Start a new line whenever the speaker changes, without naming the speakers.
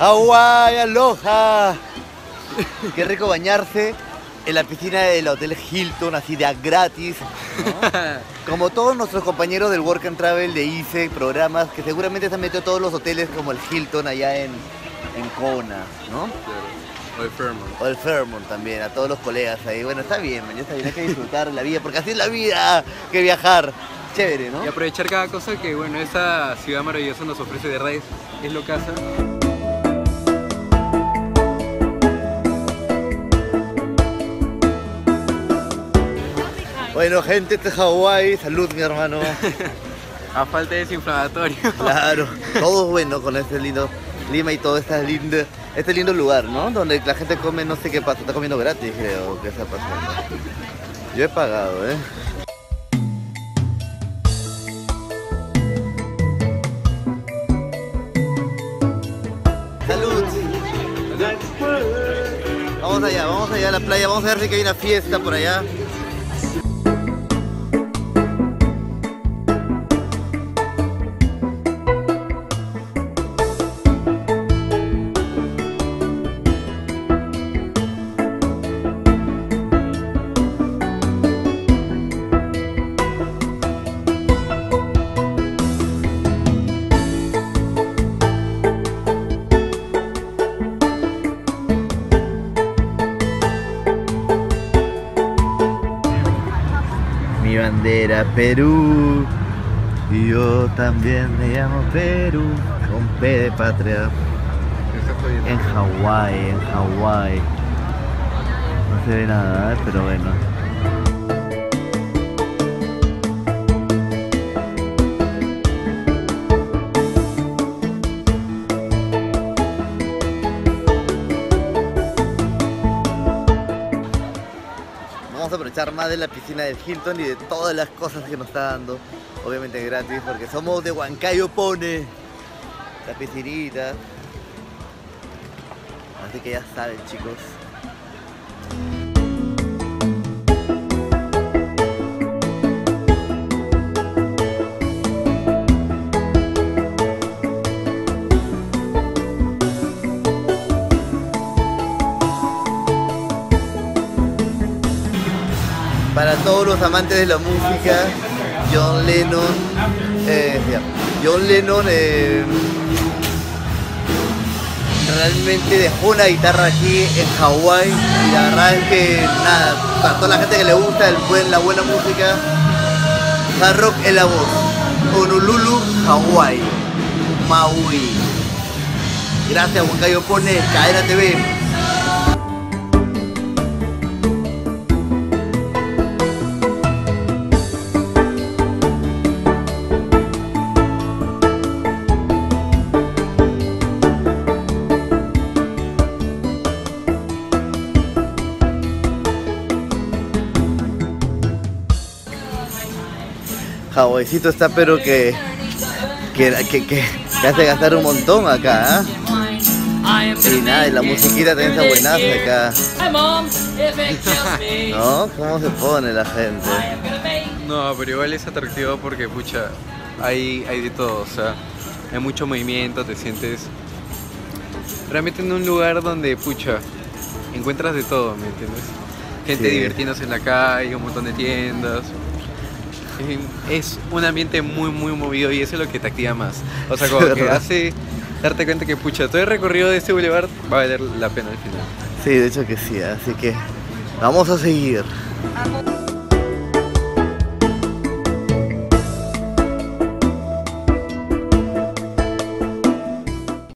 Hawái, aloha. Qué rico bañarse en la piscina del Hotel Hilton, así de gratis, ¿no? Como todos nuestros compañeros del Work and Travel de ICE, programas que seguramente se han metido a todos los hoteles como el Hilton allá en Kona, ¿no?
O el Fairmont.
O el Fairmont también, a todos los colegas ahí. Bueno, está bien, man, ya está bien, hay que disfrutar la vida, porque así es la vida, que viajar. Chévere, ¿no?
Y aprovechar cada cosa que, bueno, esa ciudad maravillosa nos ofrece de redes, es lo que hace.
Bueno, gente, este es Hawái. Salud, mi hermano.
A falta de desinflamatorio.
Claro, todo bueno con este lindo clima y todo este lindo lugar, ¿no? Donde la gente come, no sé qué pasa, está comiendo gratis, creo, ¿qué está pasando? Yo he pagado, ¿eh? ¡Salud! Vamos allá a la playa, vamos a ver si hay una fiesta por allá. Mi bandera Perú, y yo también me llamo Perú, con P de patria. En Hawái. No se ve nada, pero bueno. Vamos a aprovechar más de la piscina del Hilton y de todas las cosas que nos está dando, obviamente gratis, porque somos de Huancayo Pone, la piscinita. Así que ya saben, chicos. Para todos los amantes de la música, John Lennon realmente dejó una guitarra aquí en Hawái y la verdad es que nada, para toda la gente que le gusta la buena música, hard rock es la voz. Honolulu, Hawái, Maui. Gracias, Huancayo Pone, Cadena TV. Hawaiicito está, pero que hace gastar un montón acá, ¿eh? Y nada, y la musiquita también está buenaza acá. ¿No? ¿Cómo se pone la gente?
No, pero igual es atractivo porque, pucha, hay de todo, o sea, hay mucho movimiento, te sientes realmente en un lugar donde, pucha, encuentras de todo, ¿me entiendes? Gente
Sí.
divirtiéndose en la calle, un montón de tiendas. Es un ambiente muy movido y eso es lo que te activa más. O sea, como que hace darte cuenta que, pucha, todo el recorrido de este boulevard va a valer la pena al final.
Sí, de hecho que sí, así que vamos a seguir.